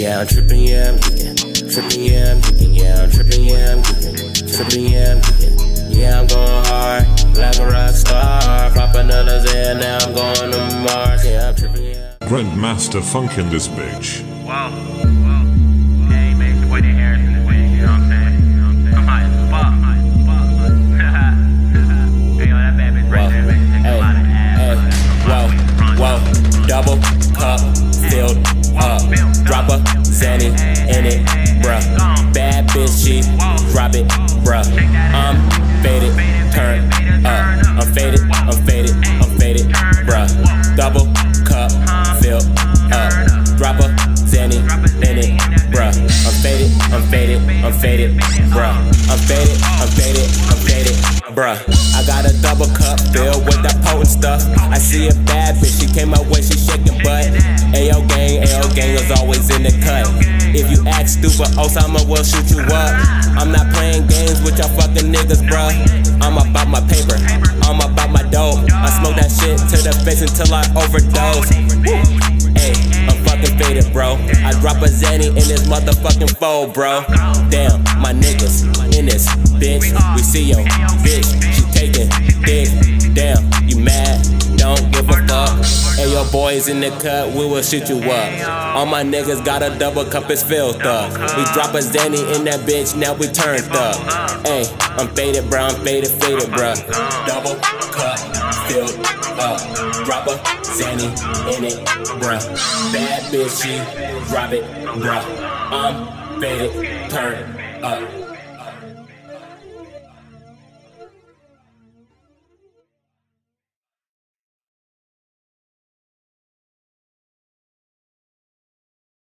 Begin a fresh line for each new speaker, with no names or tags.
Yeah, I'm tripping, yeah, I'm geeking. Tripping, yeah, I'm geeking. Yeah, I'm tripping, yeah, I'm geeking. Tripping, yeah, I'm geeking. Yeah, I'm going hard, like a rock star. Pop another Zen, now I'm going to Mars. Yeah, I'm tripping, yeah.
Grandmaster Funk in this bitch.
Wow. Hey, man, it's your boy Dan Harris in this bitch, you know what I'm saying? I'm high as fuck. Hey, yo, that bad bitch right there, man. Take a lot of ass.
Whoa, double cup filled up. Drop a Zanny in it, bruh. Bad bitch, she drop it, bruh. I'm faded, turn up. I'm faded, bruh. Double cup filled up. Drop a Zanny in it, bruh. I'm faded, bruh. I'm faded, bruh. I got a double cup filled with that potent stuff. I see a bad bitch, she came my way, she shaking butt. Ayo gang is always in the cut. If you act stupid, Osama will shoot you up. I'm not playing games with y'all fucking niggas, bruh. I'm about my paper, I'm about my dope. I smoke that shit to the face until I overdose. Hey, I'm fucking faded, bro. I drop a Zanny in this motherfucking fold, bro. Damn, my niggas in this bitch. We see yo bitch, she taking dick. Damn, you mad? Don't give a fuck. Hey, your boys in the cut, we will shoot you up. All my niggas got a double cup, it's filled up. We drop a Zanny in that bitch, now we turned up. Hey, I'm faded, bro, I'm faded, bro. Double cup filled up. Drop a Zanny in it, bruh. Bad bitch, she drop it, bruh. I'm faded, turn up.